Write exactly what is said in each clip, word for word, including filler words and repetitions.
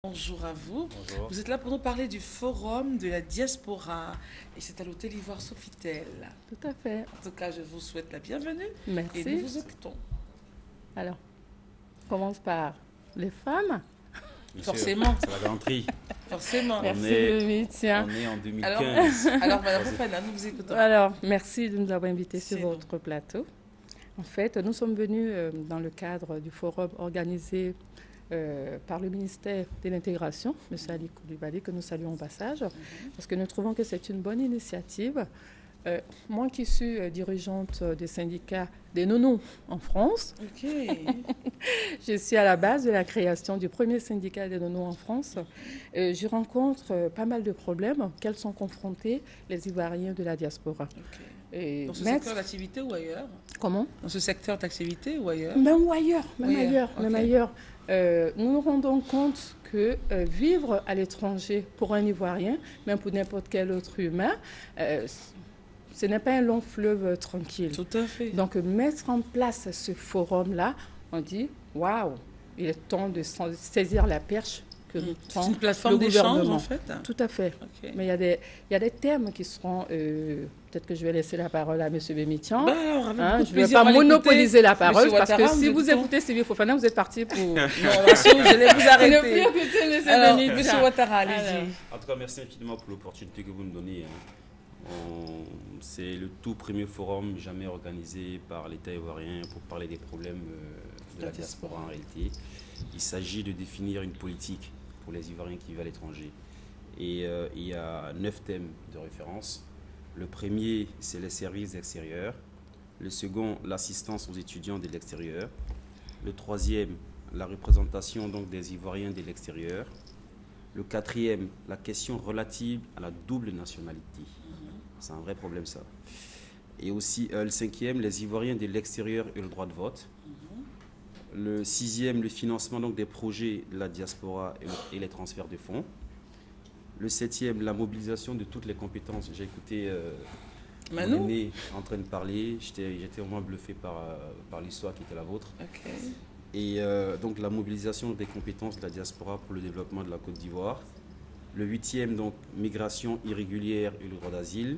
Bonjour à vous. Bonjour. Vous êtes là pour nous parler du forum de la diaspora et c'est à l'hôtel Ivoire Sofitel. Tout à fait. En tout cas, je vous souhaite la bienvenue Merci. et nous vous écoutons. Alors, on commence par les femmes. Monsieur, Forcément. C'est la galanterie. Forcément. Merci, est- Louis. Tiens. On est en deux mille Alors, quinze. alors Madame Fofana, nous vous écoutons. Alors, merci de nous avoir invités sur C'est votre plateau. En fait, nous sommes venus euh, dans le cadre du forum organisé euh, par le ministère de l'Intégration, M. Ali Koulibaly, que nous saluons au passage, parce que nous trouvons que c'est une bonne initiative. Euh, moi qui suis euh, dirigeante des syndicats des nounous en France, Ok. je suis à la base de la création du premier syndicat des nounous en France. Euh, je rencontre euh, pas mal de problèmes auxquels sont confrontés les Ivoiriens de la diaspora. Ok. Et Dans ce mettre- secteur d'activité ou ailleurs Comment Dans ce secteur d'activité ou ailleurs Même ou ailleurs, même Ailleurs, ailleurs, ok. même ailleurs. Euh, nous nous rendons compte que euh, vivre à l'étranger pour un Ivoirien, même pour n'importe quel autre humain, euh, ce n'est pas un long fleuve euh, tranquille. Tout à fait. Donc, euh, mettre en place ce forum-là, on dit waouh, il est temps de sa- saisir la perche que nous C'est tend une plateforme le d'échange gouvernement. en fait. Tout à fait. Ok. Mais il y a des, il y a des thèmes qui seront. euh, Peut-être que je vais laisser la parole à M. Bémitian. Bah, alors, avec Hein, beaucoup de je ne vais plaisir, pas on va l'écouter. monopoliser la parole Monsieur parce que Ouattara, si nous vous écoutons. écoutez Sylvie Fofana, vous êtes parti pour Non, rassurez-vous, je vais vous ne arrêter. plus écouter M. Alors, Bémitian. Monsieur Ouattara, Alors. allez-y. En tout cas, merci infiniment pour l'opportunité que vous me donnez. hein. On- C'est le tout premier forum jamais organisé par l'État ivoirien pour parler des problèmes euh, de la diaspora en réalité. Il s'agit de définir une politique pour les Ivoiriens qui vivent à l'étranger. Et euh, il y a neuf thèmes de référence. Le premier, c'est les services extérieurs. Le second, l'assistance aux étudiants de l'extérieur. Le troisième, la représentation donc des Ivoiriens de l'extérieur. Le quatrième, la question relative à la double nationalité. C'est un vrai problème ça. Et aussi euh, le cinquième, les Ivoiriens de l'extérieur et le droit de vote. Le sixième, le financement donc des projets de la diaspora et, le- et les transferts de fonds. Le septième, la mobilisation de toutes les compétences. J'ai écouté euh, mon Manu aîné en train de parler. J'étais j'étais vraiment bluffé par, euh, par l'histoire qui était la vôtre. Ok. Et euh, donc la mobilisation des compétences de la diaspora pour le développement de la Côte d'Ivoire. Le huitième, donc migration irrégulière et le droit d'asile.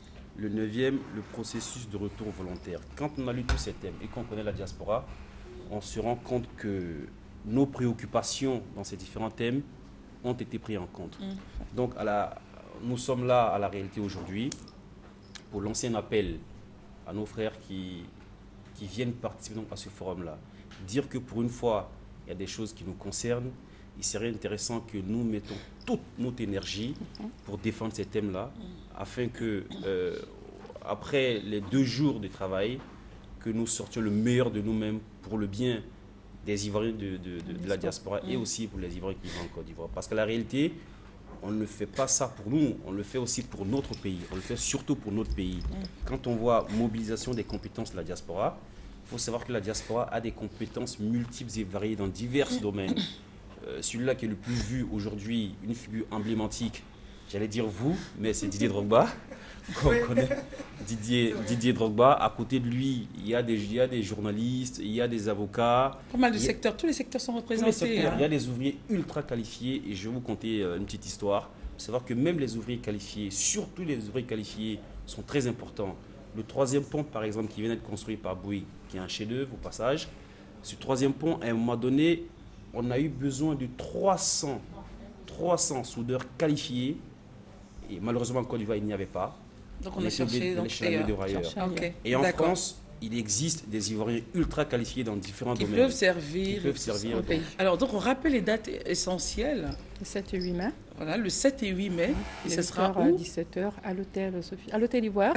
Le neuvième, le processus de retour volontaire. Quand on a lu tous ces thèmes et qu'on connaît la diaspora, on se rend compte que nos préoccupations dans ces différents thèmes ont été prises en compte. Mm. Donc à la, nous sommes là à la réalité aujourd'hui pour lancer un appel à nos frères qui, qui viennent participer donc à ce forum-là. Dire que pour une fois, il y a des choses qui nous concernent. Il serait intéressant que nous mettons toute notre énergie pour défendre ces thèmes-là, afin que, euh, après les deux jours de travail, que nous sortions le meilleur de nous-mêmes pour le bien des Ivoiriens de, de- de- de la diaspora et aussi pour les Ivoiriens qui vivent en Côte d'Ivoire. Parce que la réalité, on ne fait pas ça pour nous, on le fait aussi pour notre pays, on le fait surtout pour notre pays. Quand on voit mobilisation des compétences de la diaspora, il faut savoir que la diaspora a des compétences multiples et variées dans divers domaines. Euh, celui-là qui est le plus vu aujourd'hui, une figure emblématique, j'allais dire vous, mais c'est Didier Drogba, qu'on connaît. Didier, Didier Drogba, à côté de lui, il y, a des, il y a des journalistes, il y a des avocats, Pas mal de Il y a- secteurs, tous les secteurs sont tous les représentés. secteurs. hein. Il y a des ouvriers ultra qualifiés et je vais vous conter euh, une petite histoire. Il faut savoir que même les ouvriers qualifiés, surtout les ouvriers qualifiés, sont très importants. Le troisième pont, par exemple, qui vient d'être construit par Bouygues, qui est un chef-d'œuvre au passage, ce troisième pont, à un moment donné, on a eu besoin de trois cents, trois cents soudeurs qualifiés et malheureusement en Côte d'Ivoire, il n'y avait pas. Donc on On a était obligé cherché. d'aller Donc, chercher la main-d'œuvre ailleurs. Chercher. Ok. Et en D'accord. France, il existe des Ivoiriens ultra qualifiés dans différents Qui domaines. peuvent servir. Qui peuvent servir Ok. donc. Alors, donc, on rappelle les dates essentielles. Le sept et huit mai. Voilà, le sept et huit mai. Et de ce sera huit heures à où dix-sept heures à l'hôtel Sophie, à l'hôtel Ivoire.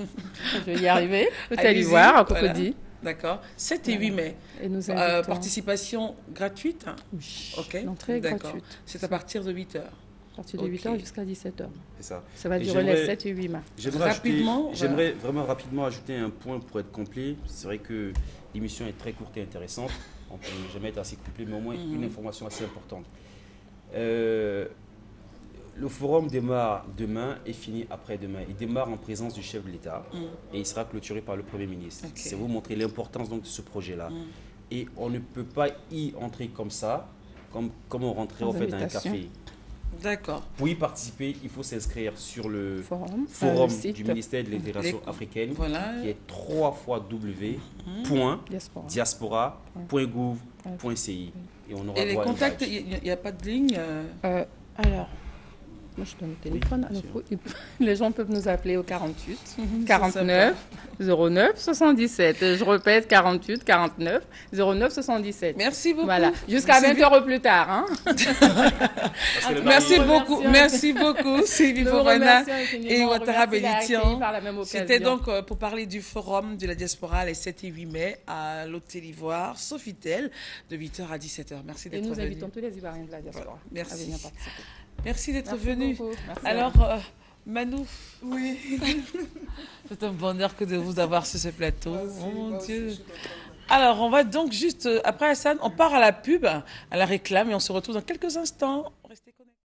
Je vais y arriver. L'hôtel Allez-y, Ivoire à voilà. Cocody. D'accord. sept et huit mai. Et nous Euh, invitons. participation gratuite. Oui. Ok. L'entrée est D'accord. gratuite. C'est à partir de huit heures. À partir de Ok. huit heures jusqu'à dix-sept heures. C'est ça. Ça va Et durer les j'aimerais- sept et huit mai. J'aimerais Rapidement, ajouter- J'aimerais vraiment rapidement ajouter un point pour être complet. C'est vrai que l'émission est très courte et intéressante. On ne peut jamais être assez complet, mais au moins Mhm. une information assez importante. Euh, le forum démarre demain et finit après-demain. Il démarre en présence du chef de l'État Mhm. et il sera clôturé par le Premier ministre. Ok. C'est vous montrer l'importance donc de ce projet-là. Mhm. Et on ne peut pas y entrer comme ça comme, comme on rentrait Sans en fait dans un invitation. café. D'accord. Pour y participer, il faut s'inscrire sur le Forum, forum euh, le site du ministère de l'intégration Les- africaine, Voilà. qui est trois fois w point diaspora. diaspora point gouv point c i. Et on aura Et les droit à un contacts, badge. il n'y a, a pas de ligne euh, Euh, alors, moi je donne le téléphone. bien Alors, les gens peuvent nous appeler au quarante-huit, c'est quarante-neuf, zéro neuf, soixante-dix-sept. Je répète, quarante-huit, quarante-neuf, zéro neuf, soixante-dix-sept. Merci beaucoup. Voilà, jusqu'à C'est vingt heures au plus tard. Hein. Parce que le Merci mari- beaucoup, remercions. merci beaucoup, Sylvie Nous vous Fofana remercions infiniment. et On Ouattara remercie la Belitian. accueil par la même occasion. C'était donc euh, pour parler du forum de la diaspora les sept et huit mai à l'Hôtel Ivoire, Sofitel, de huit heures à dix-sept heures. Merci Et d'être nous venu. invitons tous les Ivoiriens de la diaspora Voilà. Merci. à venir participer. Merci d'être Merci venu. beaucoup. Merci à Alors, vous. euh, Manou. Oui. C'est un bonheur que de vous avoir sur ce plateau. Oh mon Dieu. Alors, on va donc juste, euh, après Hassan, on part à la pub, à la réclame et on se retrouve dans quelques instants. Restez connectés.